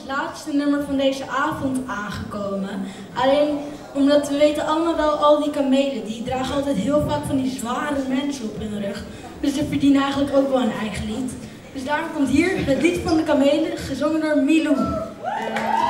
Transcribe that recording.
laatste nummer van deze avond aangekomen. Alleen omdat we weten allemaal wel, al die kamelen, die dragen altijd heel vaak van die zware mensen op hun rug. Dus ze verdienen eigenlijk ook wel een eigen lied. Dus daarom komt hier het lied van de kamelen, gezongen door Milou.